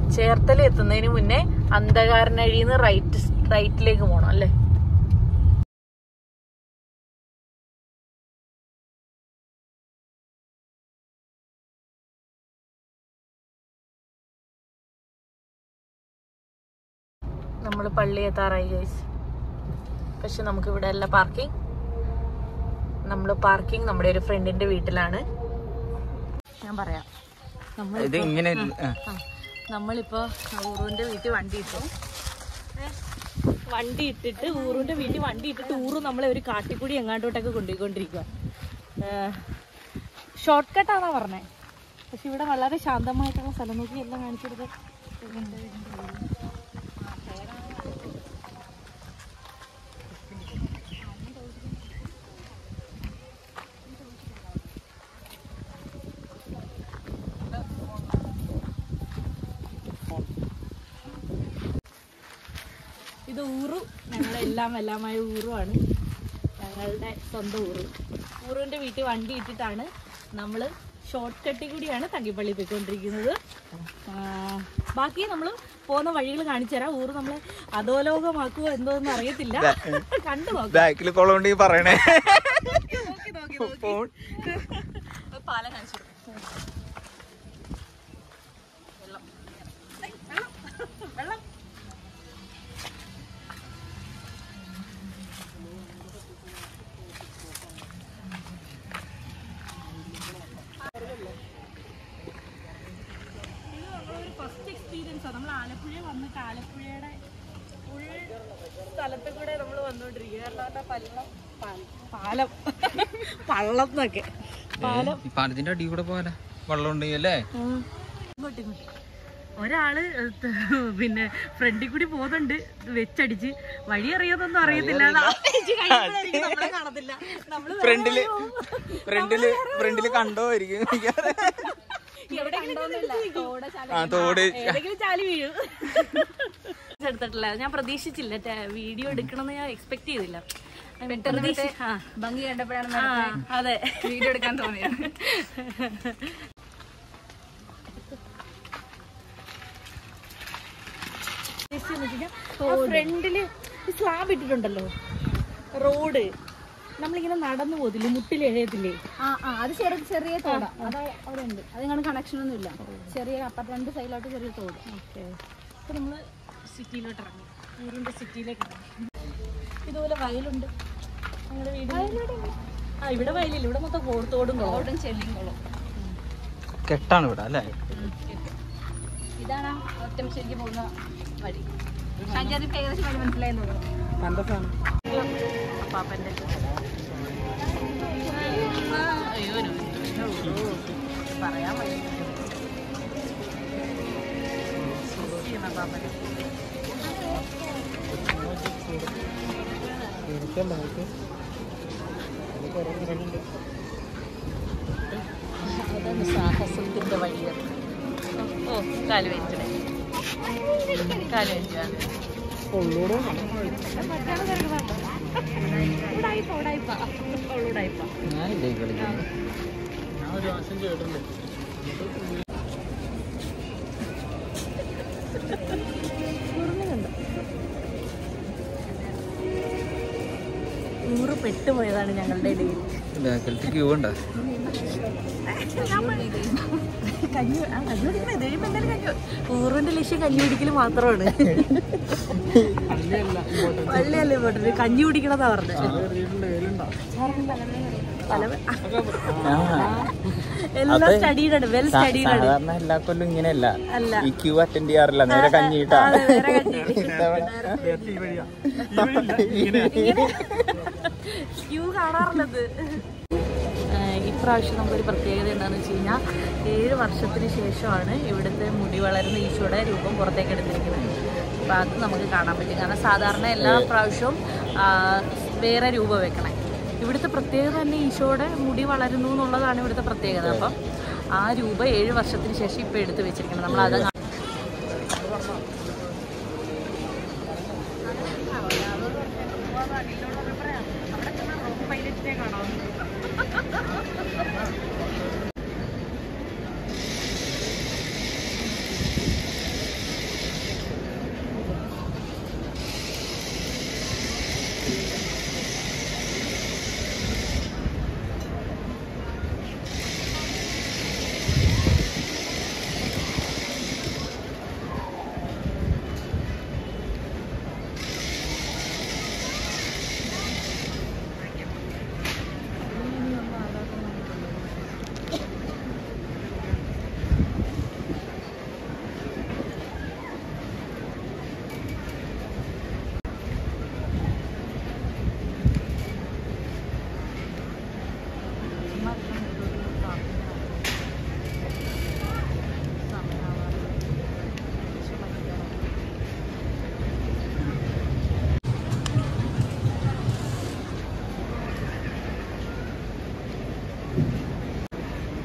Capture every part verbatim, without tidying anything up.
ചേർത്തല എത്തുന്നതിന് മുന്നേ അന്ധകാരനഴിന്ന് റൈറ്റ് റൈറ്റിലേക്ക് പോണം അല്ലേ? നമ്മൾ പള്ളി എത്താറായി ഗൈസ്. പക്ഷെ നമുക്ക് ഇവിടെ അല്ല പാർക്കിംഗ്. നമ്മള് പാർക്കിംഗ് നമ്മുടെ ഒരു ഫ്രണ്ടിന്റെ വീട്ടിലാണ്. ഞാൻ പറയാം, നമ്മളിപ്പോ ഊറുവിന്റെ വീട്ടിൽ വണ്ടി ഇട്ടു. വണ്ടി ഇട്ടിട്ട് ഊറുവിന്റെ വീട്ടിൽ വണ്ടി ഇട്ടിട്ട് ഊറു നമ്മളെ ഒരു കാട്ടിക്കൂടി എങ്ങാണ്ടോട്ടൊക്കെ കൊണ്ടുപോയിക്കൊണ്ടിരിക്കുക. ഷോർട്ട് കട്ടാണോ പറഞ്ഞേ? പക്ഷെ ഇവിടെ വളരെ ശാന്തമായിട്ടുള്ള സ്ഥലം നോക്കി എല്ലാം കാണിച്ചെടുത്ത് ഇത് ഊറു. ഞങ്ങളെല്ലാം എല്ലാമായ ഊറുവാണ്, ഞങ്ങളുടെ സ്വന്തം ഊറു. ഊറുവിന്റെ വീട്ടിൽ വണ്ടി ഇട്ടിട്ടാണ് നമ്മൾ ഷോർട്ട് കട്ടിൽ കൂടിയാണ് തങ്കിപ്പള്ളി പോയിക്കൊണ്ടിരിക്കുന്നത്. ബാക്കി നമ്മൾ പോകുന്ന വഴികൾ കാണിച്ചു തരാം. ഊറ് നമ്മളെ അധോലോകമാക്കുവോ എന്തോന്നും അറിയത്തില്ല. കണ്ടു നോക്കി പറയണേ. പാലം കാണിച്ചു വെള്ളം വെള്ളം ഫസ്റ്റ് എക്സ്പീരിയൻസ് ആണ്. നമ്മൾ ആലപ്പുഴ വന്നിട്ട് ആലപ്പുഴയുടെ ഉൾ സ്ഥലത്ത് കൂടെ നമ്മൾ വന്നോണ്ടിരിക്കുക. അല്ലാതെ പള്ളം പാലം പള്ളം എന്നൊക്കെ പാലം പാലത്തിന്റെ അടി കൂടെ പോലെ വെള്ളം ഉണ്ടെങ്കിലേ ഇങ്ങോട്ട് ഇങ്ങോട്ട് ഒരാള് പിന്നെ ഫ്രണ്ടിൽ കൂടി പോകുന്നുണ്ട് വെച്ചടിച്ച്. വഴി അറിയാതൊന്നും അറിയത്തില്ല. കാണത്തില്ല. ഫ്രണ്ടില് ഫ്രണ്ടില് ഫ്രണ്ടില് കണ്ടോയിരിക്കും. ഏതെങ്കിലും ചാലി വീഴും. എടുത്തിട്ടില്ല. ഞാൻ പ്രതീക്ഷിച്ചില്ല വീഡിയോ എടുക്കണമെന്ന്. ഞാൻ എക്സ്പെക്ട് ചെയ്തില്ല. ഭംഗി കണ്ടപ്പോഴാണ് അതെ വീഡിയോ എടുക്കാൻ തോന്നിയത്. ഫ്രണ്ടില് സ്ലാബ് ഇട്ടിട്ടുണ്ടല്ലോ റോഡ്. നമ്മളിങ്ങനെ നടന്നു പോകത്തില്ലേ, മുട്ടിൽ എഴയത്തില്ലേ? ആ ആ അത് ചെറിയ ചെറിയ തോടാ. അത് അവിടെ ഉണ്ട്. അതിങ്ങനെ കണക്ഷൻ ഒന്നും ഇല്ല. ചെറിയ അപ്പുറത്ത് രണ്ട് സൈഡിലോട്ട് ചെറിയ തോട്. ഓക്കെ. അപ്പൊ നമ്മള് സിറ്റിയിലോട്ട് ഇറങ്ങി. ഊരിന്റെ സിറ്റിയിലേക്ക് ഇറങ്ങി. ഇതുപോലെ വയലുണ്ട് ഞങ്ങളുടെ വീട്. ആ ഇവിടെ വയലില്ല, ഇവിടെ മൊത്തം തോടും തോടും ചെല്ലിയും കുളം കെട്ടാണ് ഇവിടെ അല്ലേ? ഇതാണ് ഒറ്റമശ്ശേരിക്ക് പോകുന്ന വഴി. ഷാജാദിക്ക് ഏകദേശം വഴി മനസ്സിലായെന്ന് തോന്നുന്നു. പാപ്പന്റെ പറയാൻ പാപ്പൻ അതാണ് സാഹസത്തിന്റെ വഴിയാണ്. ഓ കാല് വെച്ചേ കാല് വെച്ചാണ് നൂറ് പെട്ടുപോയതാണ് ഞങ്ങളുടെ ഇടയിൽ. ഊറിന്റെ ലക്ഷ്യം കഞ്ഞി കുടിക്കല് മാത്രമാണ്. പള്ളിയല്ലേ പോട്ടെ, കഞ്ഞി കുടിക്കണതാ പറഞ്ഞത്. എല്ലാം സ്റ്റഡീഡ്, വെൽ സ്റ്റഡീഡ്. സാധാരണ എല്ലാ കൊല്ലം ഇങ്ങനെയല്ല. ഈ ക്യൂ അറ്റൻഡ് ചെയ്യാറില്ല, നേരെ കഞ്ഞിട്ടാ. ക്യൂ കാണാറുള്ളത്. ഇപ്രാവശ്യം നമുക്കൊരു പ്രത്യേകത എന്താണെന്ന് വെച്ച് കഴിഞ്ഞാൽ ഏഴ് വർഷത്തിന് ശേഷമാണ് ഇവിടുത്തെ മുടി വളരുന്ന ഈശോയുടെ രൂപം പുറത്തേക്ക് എടുത്തിരിക്കുന്നത്. അപ്പോൾ അത് നമുക്ക് കാണാൻ പറ്റും. കാരണം സാധാരണ എല്ലാ പ്രാവശ്യവും വേറെ രൂപം വെക്കണേ. ഇവിടുത്തെ പ്രത്യേകത തന്നെ ഈശോയുടെ മുടി വളരുന്നു എന്നുള്ളതാണ് ഇവിടുത്തെ പ്രത്യേകത. അപ്പം ആ രൂപം ഏഴ് വർഷത്തിന് ശേഷം ഇപ്പോൾ എടുത്ത് വെച്ചിരിക്കണം. നമ്മൾ അത്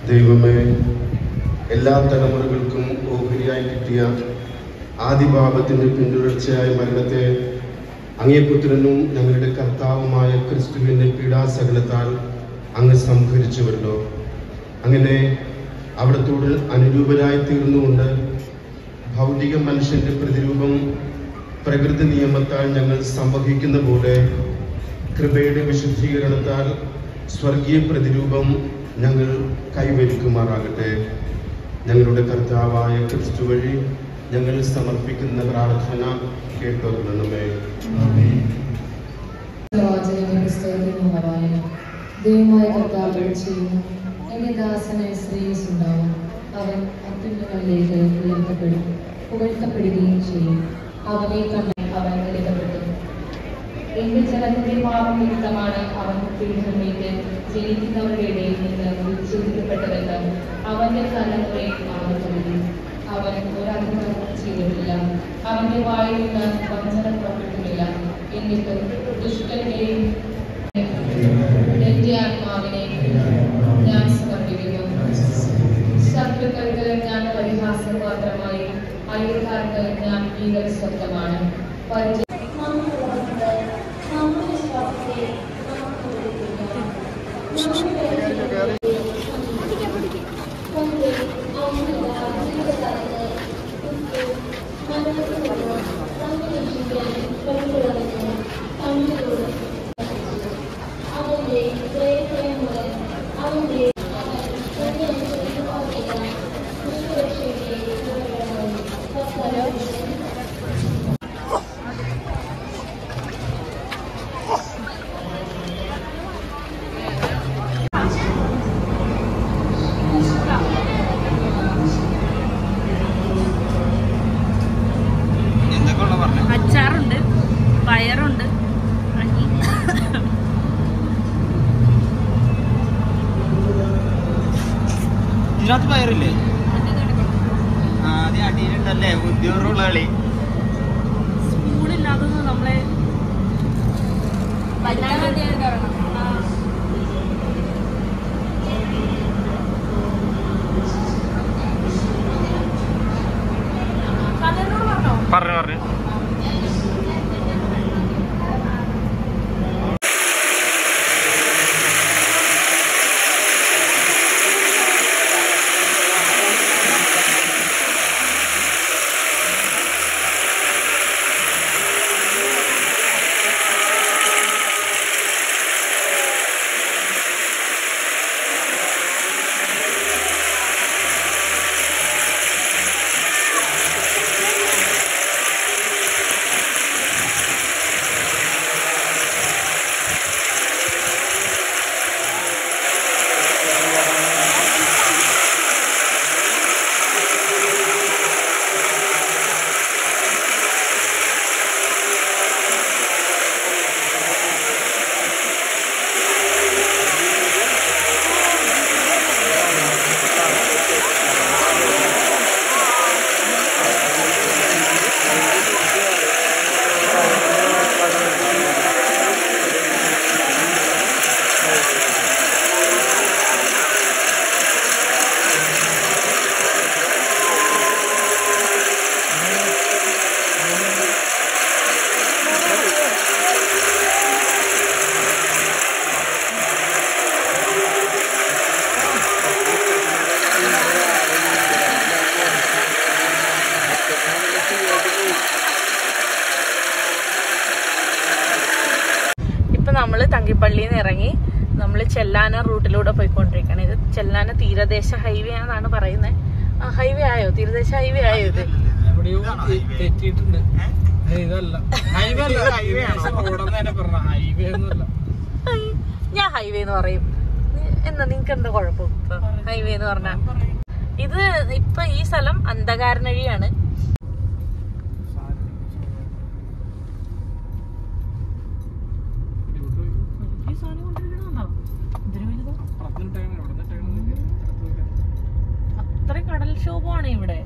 ദൈവമേ, എല്ലാ തലമുറകൾക്കും ഓഹരിയായി കിട്ടിയ ആദിപാപത്തിൻ്റെ പിന്തുടർച്ചയായ മരണത്തെ അങ്ങേ പുത്രനും ഞങ്ങളുടെ കർത്താവുമായ ക്രിസ്തുവിൻ്റെ പീഡാസകലത്താൽ അങ്ങ് സംഹരിച്ചുവല്ലോ. അങ്ങനെ അവിടത്തോട് അനുരൂപരായി തീർന്നുകൊണ്ട് ഭൗതിക മനുഷ്യൻ്റെ പ്രതിരൂപം പ്രകൃതി നിയമത്താൽ ഞങ്ങൾ സംവഹിക്കുന്ന പോലെ കൃപയുടെ വിശുദ്ധീകരണത്താൽ സ്വർഗീയ പ്രതിരൂപം ഞങ്ങൾ കൈവരിക്കുമാറാകട്ടെ. ഞങ്ങളുടെ കർത്താവായ ക്രിസ്തു വഴി ഞങ്ങൾ സമർപ്പിക്കുന്ന പ്രാർത്ഥന കേട്ടോർണമേ. ദൈവമായ കർത്താവ് ചെയ്യുന്നു. എന്റെ ദാസനെ ശ്രേയസ് ഉണ്ടാവും. അവൻ അത്യുന്നതങ്ങളിലേക്ക് ഉയർത്തപ്പെടും, പുകഴ്ത്തപ്പെടുകയും ചെയ്യും. അവനെ കണ്ട് അവൻ എടുക്കപ്പെട്ടു. എന്റെ ജനത്തിന്റെ പാപം നിമിത്തമാണ് അവൻ പീഠമേറ്റ് ജനിക്കുന്നവരുടെ ഇടയിൽ നിന്ന് വിച്ഛേദിക്കപ്പെട്ടതെന്ന് അവന്റെ തലമുറയിൽ അവർ കരുതി. അവൻ ഒരധികവും ചെയ്തിട്ടില്ല, അവന്റെ വായിൽ നിന്ന് വഞ്ചന പുറപ്പെട്ടില്ല. എന്നിട്ട് ദുഷ്ടന്റെയും എന്റെ ആത്മാവിനെ ഞാൻ സമർപ്പിക്കുന്നു. ശത്രുക്കൾക്ക് ഞാൻ പരിഹാസപാത്രമായി, അയൽക്കാർക്ക് ഞാൻ ഭീകര സ്വപ്നമാണ്. അച്ചാറുണ്ട്, പയറുണ്ട്, ഇതിനകത്ത് പയറില്ലേ? ആദ്യം അടിയിലുണ്ടല്ലേ ഉദ്യോഗമുള്ള കളി. സ്കൂളില്ലാത്തത് നമ്മളെ പറഞ്ഞു പറഞ്ഞു നമ്മൾ തങ്കിപ്പള്ളിയിൽ നിന്ന് ഇറങ്ങി നമ്മൾ ചെല്ലാന റൂട്ടിലൂടെ പോയിക്കൊണ്ടിരിക്കുകയാണ്. ഇത് ചെല്ലാന തീരദേശ ഹൈവേ ആണെന്നാണ് പറയുന്നത്. ആ ഹൈവേ ആയോ? തീരദേശ ഹൈവേ ആയോ? ഇത് ഞാൻ ഹൈവേ എന്ന് പറയും. എന്താ നിങ്ങക്ക് എന്താ കുഴപ്പം? ഇപ്പൊ ഹൈവേ എന്ന് പറഞ്ഞ ഇത് ഇപ്പൊ ഈ സ്ഥലം അന്ധകാരനഴിയാണ്. അത്ര കടൽക്ഷോഭമാണ് ഇവിടെ.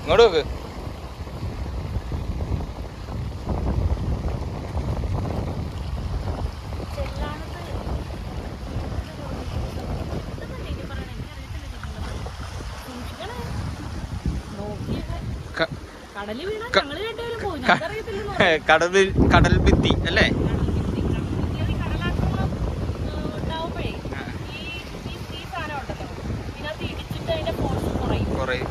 ഇങ്ങോട്ട് നോക്ക്. കടൽ കടൽ ഭിത്തി അല്ലേ? കുറയും.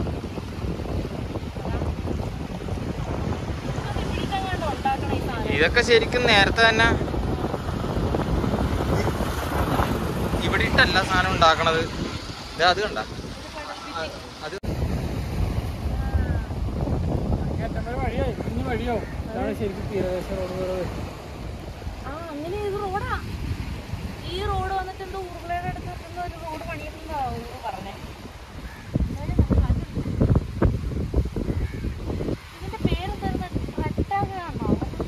ഇതൊക്കെ ശരിക്കും നേരത്തെ തന്നെ ഇവിടെ ഇട്ടല്ല സാധനം ഉണ്ടാക്കണത്. ഇത് അത് കണ്ട അത് ആ അങ്ങനെ ഇത് റോഡാ. ഈ റോഡ് വന്നിട്ട് എന്തോ ഉരുളയുടെ അടുത്ത് ഒരു റോഡ് പണിയുന്നുണ്ടാവും പറഞ്ഞേ. ഇതിന്റെ പേരെന്തായിരുന്നു? റെട്ടാകാണോ?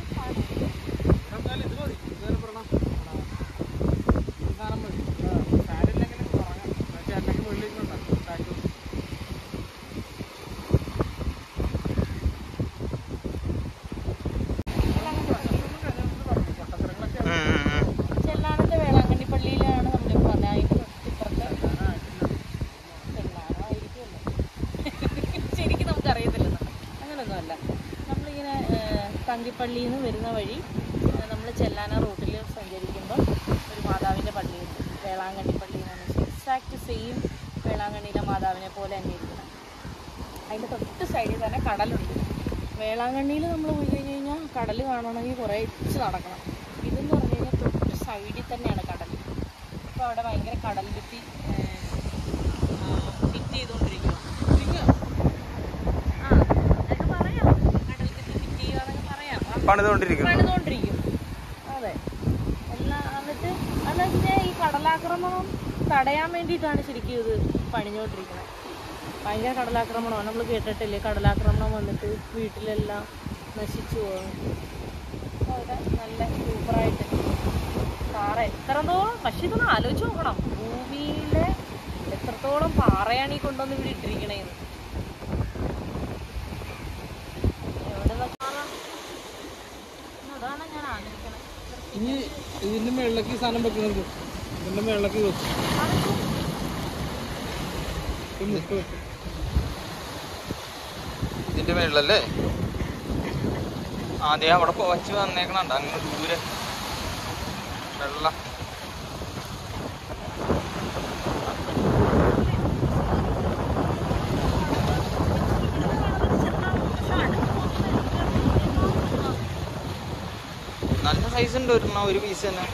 ചെല്ലാനത്തെ വേളാങ്കണ്ണി പള്ളിയിലാണ് നമ്മളിപ്പോൾ വന്നത്. അതിൻ്റെ തൊട്ടിപ്പുറത്ത് ചെല്ലാനമായിരിക്കുമല്ലോ, ശരിക്കും നമുക്കറിയത്തില്ല. അങ്ങനെയൊന്നുമല്ല. നമ്മളിങ്ങനെ തങ്കിപ്പള്ളിയിൽ നിന്ന് വരുന്ന വഴി നമ്മൾ ചെല്ലാന റൂട്ടിൽ സഞ്ചരിക്കുമ്പോൾ ഒരു മാതാവിൻ്റെ പള്ളിയുണ്ട്, വേളാങ്കണ്ണി പള്ളി എന്ന് പറഞ്ഞാൽ എക്സാക്റ്റ് സെയിം വേളാങ്കണ്ണിയിലെ മാതാവിനെ പോലെ തന്നെ ഇരിക്കണം. അതിൻ്റെ തൊട്ട് സൈഡിൽ തന്നെ കടലുണ്ട്. വേളാങ്കണ്ണിയിൽ നമ്മൾ പോയി കഴിഞ്ഞ് കഴിഞ്ഞാൽ കടൽ കാണണമെങ്കിൽ കുറേ ഇച്ച് നടക്കണം. ഇതെന്ന് പറഞ്ഞു കഴിഞ്ഞാൽ തൊട്ട് സൈഡിൽ തന്നെയാണ് കടൽ. ഇപ്പോൾ അവിടെ ഭയങ്കര കടൽ ഭിത്തി ഫിറ്റ് ചെയ്തുകൊണ്ടിരിക്കുക. ആ അതൊക്കെ പറയാം, കടൽ ഭിത്തി ഫിറ്റ് ചെയ്യുകയെന്നൊക്കെ പറയാം. പണിതുകൊണ്ടിരിക്കും പണിതുകൊണ്ടിരിക്കും അതെ എല്ലാം. എന്നിട്ട് എന്ന് വെച്ചാൽ ഈ കടലാക്രമണം തടയാൻ വേണ്ടിയിട്ടാണ് ശരിക്കും ഇത് പണിഞ്ഞുകൊണ്ടിരിക്കുന്നത്. ഭയങ്കര കടലാക്രമണമാണ്. നമ്മൾ കേട്ടിട്ടില്ലേ, കടലാക്രമണം വന്നിട്ട് വീട്ടിലെല്ലാം നശിച്ചു പോകും. അവിടെ നല്ല സൂപ്പറായിട്ട് പാറ എത്രത്തോളം, പക്ഷെ ഇതൊന്ന് ആലോചിച്ച് നോക്കണം, ഭൂമിയിലെ എത്രത്തോളം പാറയാണ് ഈ കൊണ്ടുവന്ന് ഇവിടെ ഇട്ടിരിക്കണേന്ന്. എവിടെ പാറ? അതാണ് ഞാൻ ആഗ്രഹിക്കണത്. ഇനി ഇതിന്റെ മേളിലേക്ക് സാധനം വെക്കുന്നത്, ഇതിന്റെ മേളിലേക്ക് വെക്കും. ഇതിന്റെ മേളിലല്ലേ ആദ്യം അവിടെ പോവച്ച് വന്നേക്കണുണ്ട്. അങ്ങ് ദൂരെ വെള്ളം. നല്ല സൈസ് ഉണ്ട് ഒരെണ്ണം, ഒരു പീസ് തന്നെ.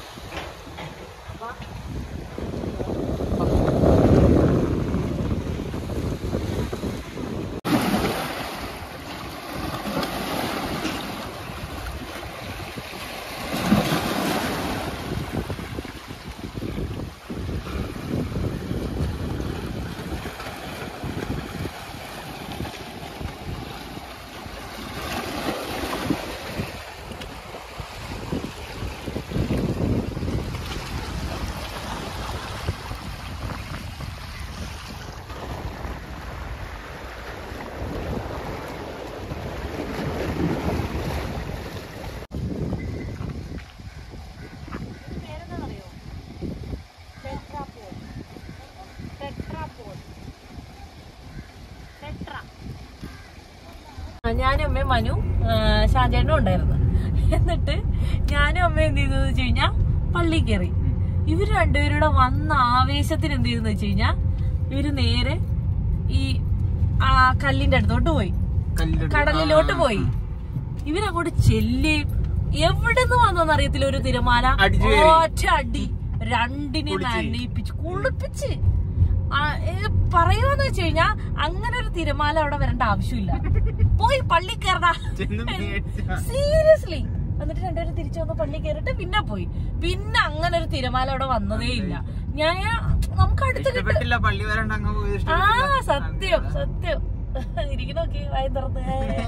ഞാനും അമ്മയും മനു ഷാജേട്ടനും ഉണ്ടായിരുന്നു. എന്നിട്ട് ഞാനും അമ്മയും എന്ത് ചെയ്തെന്ന് വെച്ച് കഴിഞ്ഞാൽ പള്ളി കയറി. ഇവര് രണ്ടുപേരുടെ വന്ന ആവേശത്തിന് എന്ത് ചെയ്തെന്ന് വെച്ച് കഴിഞ്ഞാൽ ഇവര് നേരെ ഈ ആ കല്ലിന്റെ അടുത്തോട്ട് പോയി, കടലിലോട്ട് പോയി. ഇവരങ്ങോട്ട് ചെല്ലി എവിടെ നിന്ന് വന്നോന്ന് അറിയത്തില്ല, ഒരു തിരമാല ഒറ്റ അടി രണ്ടിനെ നനയിപ്പിച്ച് കുളിപ്പിച്ച്. പറയുമെന്ന് വെച്ച് കഴിഞ്ഞാ അങ്ങനെ ഒരു തിരമാല അവിടെ വരേണ്ട ആവശ്യമില്ല, പോയി പള്ളി കയറടാ സീരിയസ്ലി. എന്നിട്ട് രണ്ടുപേരും തിരിച്ചു വന്ന് പള്ളി കയറിട്ട് പിന്നെ പോയി. പിന്നെ അങ്ങനെ ഒരു തിരമാല അവിടെ വന്നതേ ഇല്ല. ഞാൻ നമുക്ക് അടുത്ത് കിട്ടില്ല. ആ സത്യം സത്യം ഇരിക്കണോക്കെ വായി തുറന്ന്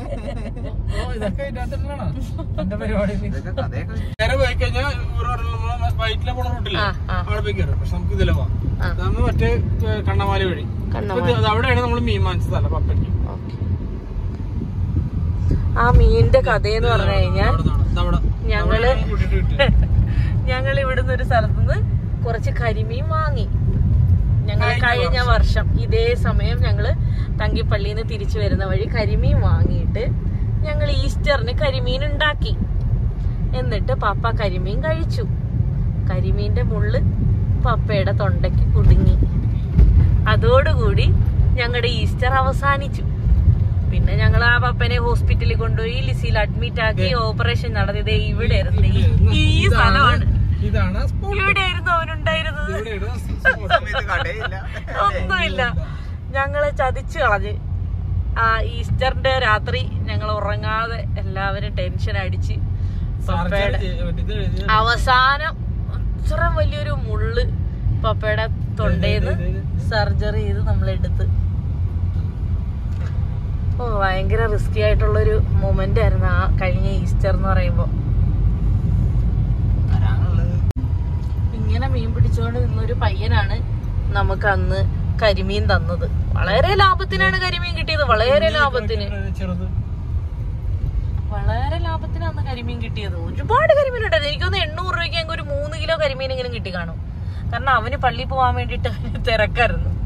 നേരെ പോയി കഴിഞ്ഞാൽ വൈറ്റിലെ പോണ റൂട്ടില്ല അവിടെ പോയി കയറും. പക്ഷെ നമുക്ക് ഇതിലെ പോവാം. മറ്റേ കണ്ണമാലി വഴി കണ്ണമാൻ. അവിടെയാണ് നമ്മൾ മീൻ വാങ്ങിച്ച സ്ഥലം പപ്പയ്ക്ക്. ആ മീനിന്റെ കഥയെന്ന് പറഞ്ഞു കഴിഞ്ഞാൽ ഞങ്ങള് ഞങ്ങൾ ഇവിടുന്ന് ഒരു സ്ഥലത്തുനിന്ന് കുറച്ച് കരിമീൻ വാങ്ങി. ഞങ്ങൾ കഴിഞ്ഞ വർഷം ഇതേ സമയം ഞങ്ങള് തങ്കിപ്പള്ളിയിൽ നിന്ന് തിരിച്ചു വരുന്ന വഴി കരിമീൻ വാങ്ങിയിട്ട് ഞങ്ങൾ ഈസ്റ്ററിന് കരിമീൻ ഉണ്ടാക്കി. എന്നിട്ട് പപ്പ കരിമീൻ കഴിച്ചു. കരിമീന്റെ മുള്ള് പപ്പയുടെ തൊണ്ടയ്ക്ക് കുടുങ്ങി. അതോടുകൂടി ഞങ്ങളുടെ ഈസ്റ്റർ അവസാനിച്ചു. പിന്നെ ഞങ്ങൾ ആ പപ്പനെ ഹോസ്പിറ്റലിൽ കൊണ്ടുപോയി ലിസിയിൽ അഡ്മിറ്റ് ആക്കി ഓപ്പറേഷൻ നടത്തിയത് ഇവിടെ ആയിരുന്നു. ഈ സ്ഥലമാണ്, ഇവിടെ ആയിരുന്നു അവനുണ്ടായിരുന്നത്. ഒന്നുമില്ല, ഞങ്ങളെ ചതിച്ചു കളഞ്ഞ്. ആ ഈസ്റ്ററിന്റെ രാത്രി ഞങ്ങൾ ഉറങ്ങാതെ എല്ലാവരും ടെൻഷൻ അടിച്ച് പപ്പയുടെ അവസാനം അത്ര വലിയൊരു മുള്ള് പപ്പയുടെ തൊണ്ടേന്ന് സർജറി ചെയ്ത് നമ്മളെടുത്ത്. ഓ ഭയങ്കര റിസ്കി ആയിട്ടുള്ളൊരു മൊമെന്റ് ആയിരുന്നു ആ കഴിഞ്ഞ ഈസ്റ്റർ എന്ന് പറയുമ്പോ. ഇങ്ങനെ മീൻ പിടിച്ചുകൊണ്ട് നിന്നൊരു പയ്യനാണ് നമുക്ക് അന്ന് കരിമീൻ തന്നത്. വളരെ ലാഭത്തിനാണ് കരിമീൻ കിട്ടിയത്. വളരെ ലാഭത്തിന് വളരെ ലാഭത്തിനാണ് കരിമീൻ കിട്ടിയത്. ഒരുപാട് കരിമീൻ ഉണ്ടായിരുന്നു. എനിക്കൊന്ന് എണ്ണൂറ് രൂപയ്ക്ക് ഒരു മൂന്ന് കിലോ കരിമീനെങ്കിലും കിട്ടി കാണും. കാരണം അവന് പള്ളിയിൽ പോകാൻ വേണ്ടിട്ട് തിരക്കായിരുന്നു.